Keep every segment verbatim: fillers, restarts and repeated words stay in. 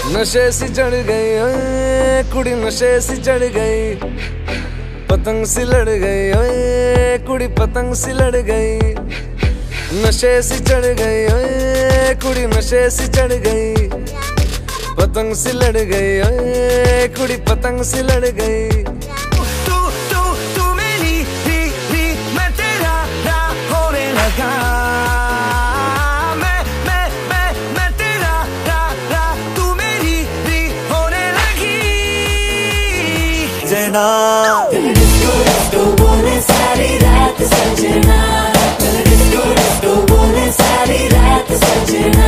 नशे सी चढ़ गई ओए कुड़ी, नशे सी चढ़ गई, पतंग सी लड़ गई ओए कुड़ी, पतंग सी लड़ गई। नशे सी चढ़ गई ओए कुड़ी, नशे सी चढ़ गई, पतंग सी लड़ गई ओए कुड़ी, पतंग सी लड़ गई। तू तू तू मेरी ही ही, मैं तेरा रा होने लगा, मैं मैं मैं मैं तेरा रा रा, तू मेरी ही होने लगी। जना डिस्को डिस्को बोले सारी रात सजना, डिस्को डिस्को बोले सारी रात सजना।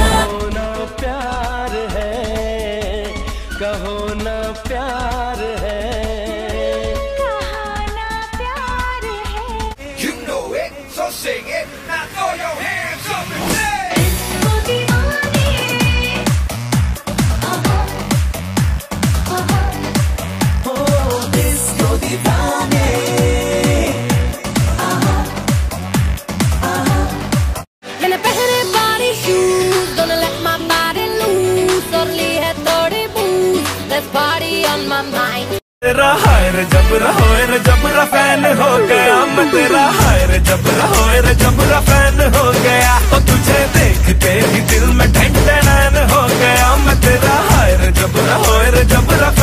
कहो ना प्यार है, कहा ना प्यार है। You know it, so sing it, now throw your hands up and say disco दीवाने, आहा आहा, oh disco दीवाने, आहा आहा। मैंने पहने बारी shoes, gonna let my body loose, और ली है थोड़ी बूझ, let's party on my mind। तेरा हाय रे जबरा होए रे जबरा फैन हो गया, मैं तेरा हाय रे जबरा होए रे जबरा फैन हो गया। और तुझे देखते ही दिल में ठंडन हो गया, मैं तेरा हाय रे जबरा होए रे जबरा